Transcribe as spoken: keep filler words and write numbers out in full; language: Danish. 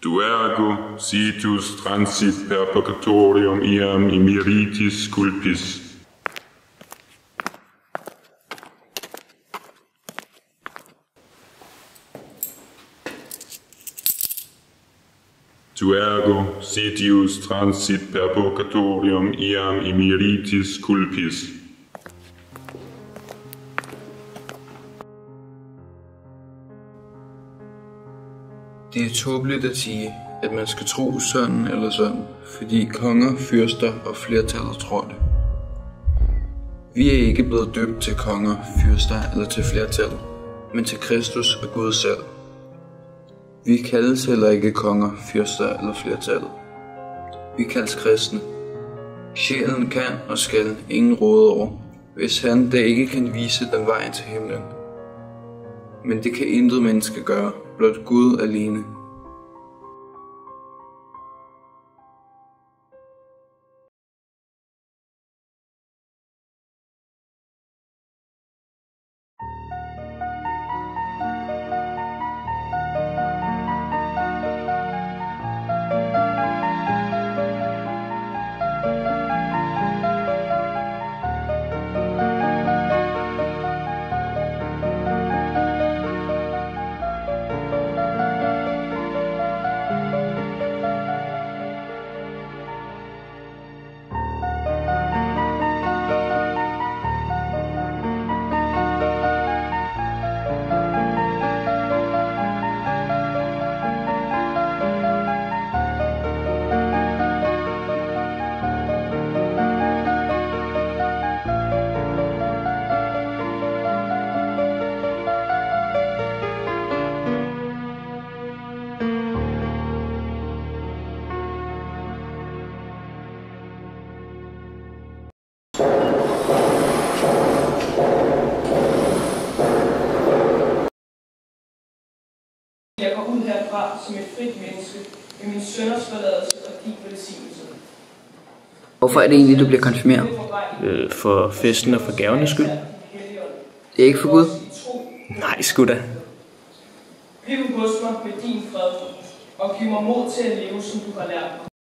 Du ergo situs transit per purgatorium iam imiritis culpis. Du ergo situs transit per purgatorium iam imiritis culpis. Det er tåbeligt at sige, at man skal tro sådan eller sådan, fordi konger, fyrster og flertallet tror det. Vi er ikke blevet døbt til konger, fyrster eller til flertallet, men til Kristus og Gud selv. Vi kaldes heller ikke konger, fyrster eller flertallet. Vi kaldes kristne. Sjælen kan og skal ingen råde over, hvis han da ikke kan vise den vejen til himlen. Men det kan intet menneske gøre, blot Gud alene. Jeg går ud herfra som et frit menneske, med min sønders forladelse og din velsignelse. Hvorfor er det egentlig, du bliver konfirmeret? Øh, for festen og for gavernes skyld. Det er ikke for Gud? Nej, sgu da. Bliv hos mig med din fred, og giv mig mod til at leve, som du har lært mig.